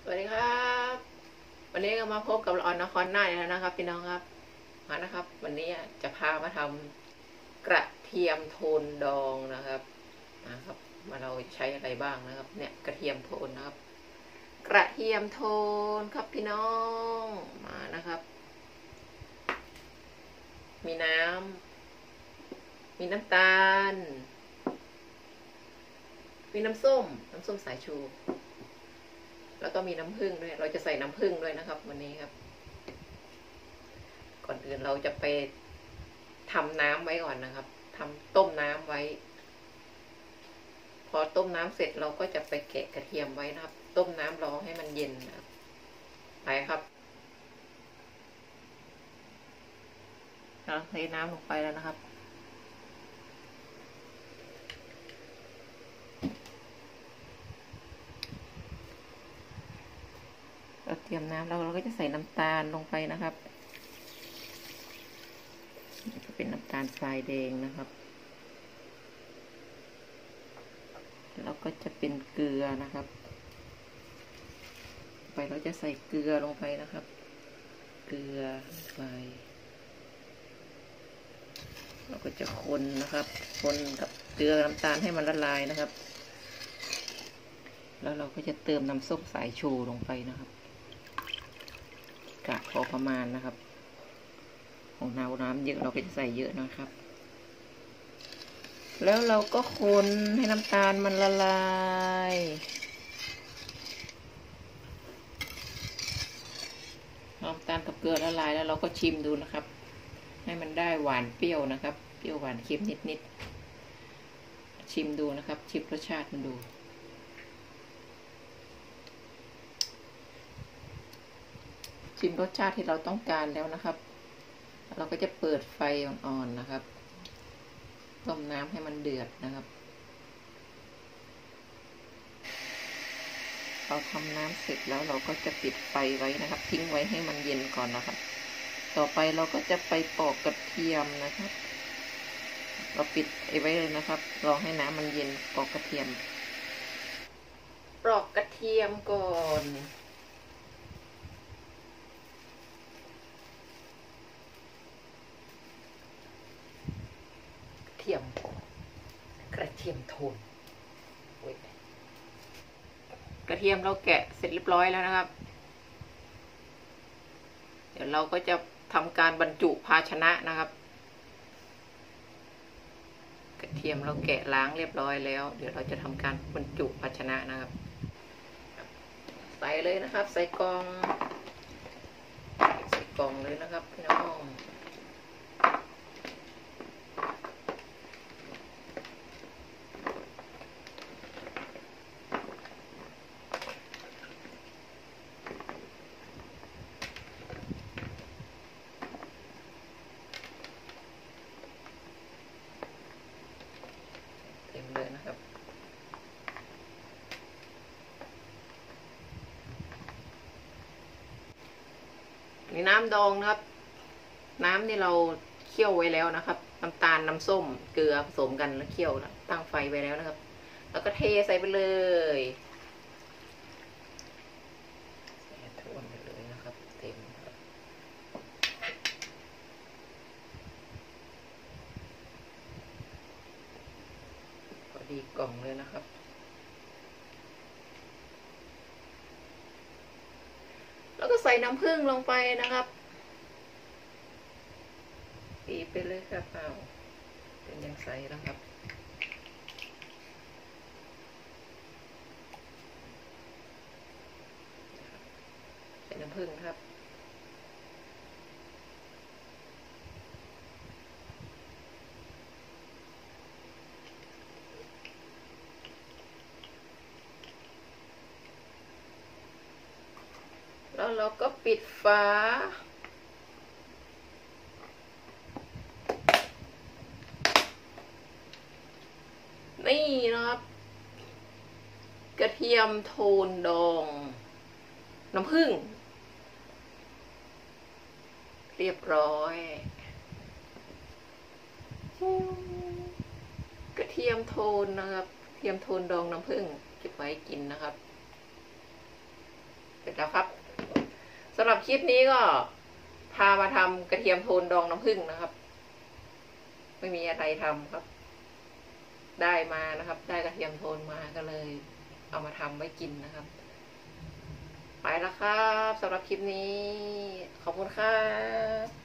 สวัสดีครับวันนี้ก็มาพบกับออนนครน่านแล้วนะครับพี่น้องครับมานะครับวันนี้จะพามาทำกระเทียมโทนดองนะครับมาเราใช้อะไรบ้างนะครับเนี่ยกระเทียมโทนนะครับกระเทียมโทนครับพี่น้องมานะครับมีน้ำตาลมีน้ำส้มสายชูแล้วก็มีน้ำผึ้งด้วยเราจะใส่น้ำผึ้งด้วยนะครับวันนี้ครับก่อนอื่นเราจะไปทำน้ำไว้ก่อนนะครับต้มน้ำไว้พอต้มน้ำเสร็จเราก็จะไปแกะกระเทียมไว้นะครับต้มน้ำรอให้มันเย็นนะครับไปครับเราเทน้ำลงไปแล้วนะครับเราเตรียมน้ำแล้วเราก็จะใส่น้ำตาลลงไปนะครับจะเป็นน้ำตาลทรายแดงนะครับแล้วก็จะเป็นเกลือนะครับไปเราจะใส่เกลือลงไปนะครับเกลือไปเราก็จะคนนะครับคนกับเกลือน้ำตาลให้มันละลายนะครับแล้วเราก็จะเติมน้ำส้มสายชูลงไปนะครับกะพอประมาณนะครับของน้ำเยอะเราก็จะใส่เยอะนะครับแล้วเราก็คนให้น้ำตาลมันละลายน้ำตาลกับเกลือละลายแล้วเราก็ชิมดูนะครับให้มันได้หวานเปรี้ยวนะครับเปรี้ยวหวานเค็มนิดชิมดูนะครับชิมรสชาติมันดูชิมรสชาติที่เราต้องการแล้วนะครับเราก็จะเปิดไฟอ่อนๆนะครับต้มน้ำให้มันเดือดนะครับเราทำน้ำเสร็จแล้วเราก็จะปิดไฟไว้นะครับทิ้งไว้ให้มันเย็นก่อนนะครับต่อไปเราก็จะไปปอกกระเทียมนะครับเราปิดไว้เลยนะครับรอให้น้ำมันเย็นปอกกระเทียมปอกกระเทียมก่อนกระเทียมโทนกระเทียมเราแกะเสร็จเรียบร้อยแล้วนะครับเดี๋ยวเราก็จะทำการบรรจุภาชนะนะครับกระเทียมเราแกะล้างเรียบร้อยแล้วเดี๋ยวเราจะทำการบรรจุภาชนะนะครับใส่เลยนะครับใส่กล่องเลยนะครับพี่น้องเต็มเลยนะครับนี่น้ำดองนะครับน้ำนี่เราเคี่ยวไว้แล้วนะครับน้ำตาลน้ำส้มเกลือผสมกันแล้วเคี่ยวแล้วตั้งไฟไว้แล้วนะครับแล้วก็เทใส่ไปเลยท่วมไปเลยนะครับเต็มพอดีกล่องเลยนะครับแล้วก็ใส่น้ำผึ้งลงไปนะครับตีไปเลยครับเป็นยังใสแล้วครับใส่น้ำผึ้งครับแล้วเราก็ปิดฝานี่นะครับกระเทียมโทนดองน้ำผึ้งเรียบร้อยกระเทียมโทนนะครับกระเทียมโทนดองน้ำผึ้งเก็บไว้กินนะครับเสร็จแล้วครับสำหรับคลิปนี้ก็พามาทำกระเทียมโทนดองน้ำผึ้งนะครับ ไม่มีอะไรทำครับ ได้มานะครับ ได้กระเทียมโทนมาก็เลย เอามาทำไว้กินนะครับ ไปแล้วครับสำหรับคลิปนี้ขอบคุณครับ